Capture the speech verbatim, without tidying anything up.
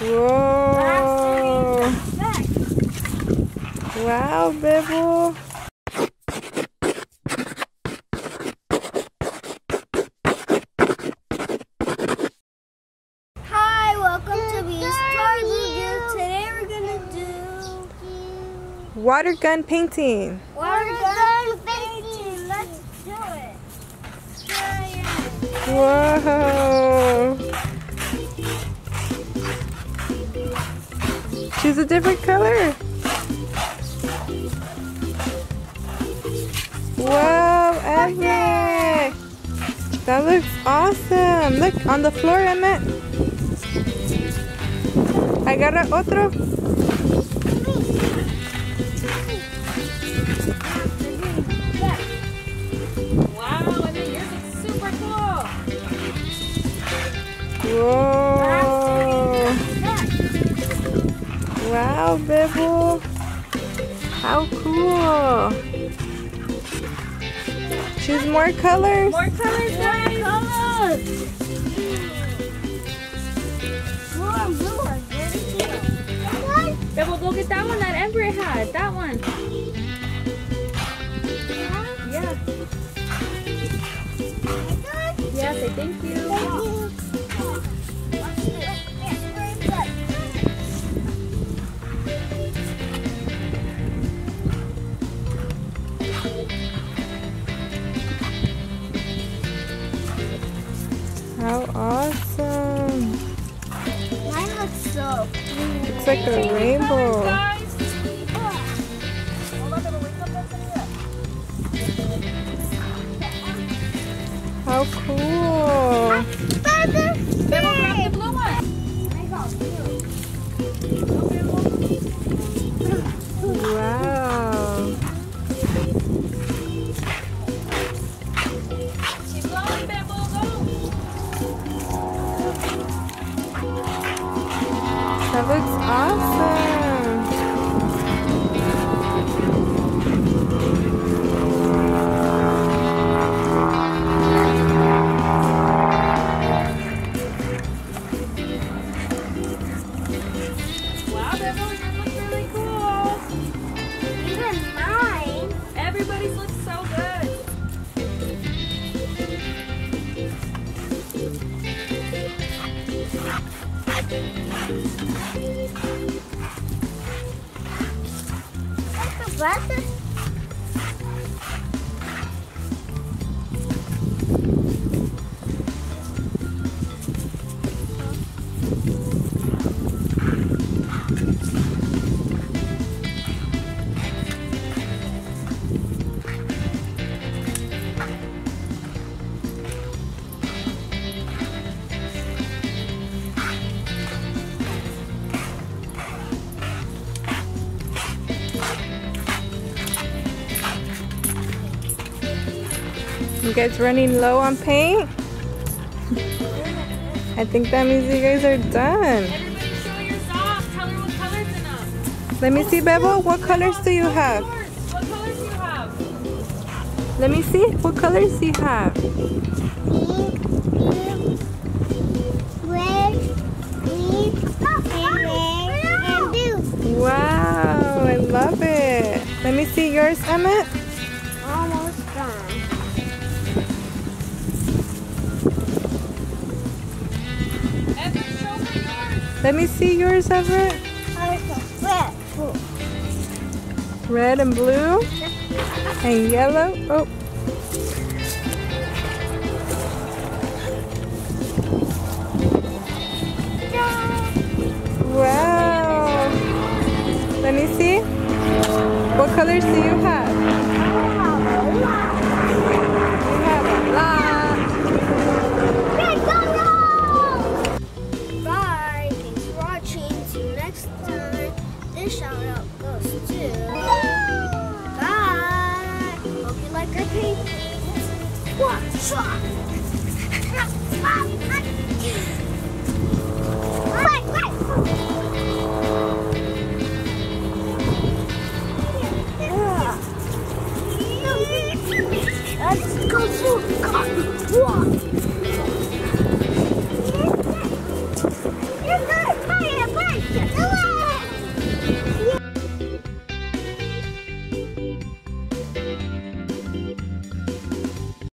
Whoa! Wow, Bibble! Hi, welcome to Bee's Toy Review. Today we're gonna do water gun painting. Water gun painting. Let's do it. Whoa! Choose a different color. Whoa, Emmett! That looks awesome. Look on the floor, Emmett. Agarra otro. Wow, Emmett, yours looks super cool. Whoa! Wow, Bibble! How cool! Choose more colors. More colors, guys. Colors. Blue and blue are very cute. Yeah, we'll go get that one that Ember had. That one. Yeah. Yeah, say thank you. How awesome! Mine looks so cute. Looks like a rainbow. How cool! Then we'll grab the blue one. Wow! Keep going, Bibble, go. That looks awesome! Wow, Bibble, yours looks really cool. Even mine. Everybody's looks so good. That's the button. You guys running low on paint? I think that means you guys are done. Everybody show yours off. Tell her what color's in them. Let me see, Bebel. What colors do you have? What colors do you have? Let me see. What colors do you have? Pink, red, green, and red, and blue. Wow, I love it. Let me see yours, Emmett. Almost done. Everett, show her yours. Let me see yours, Everett. Red, blue. Red and blue and yellow. Oh. Wow. Let me see. What colors do you have?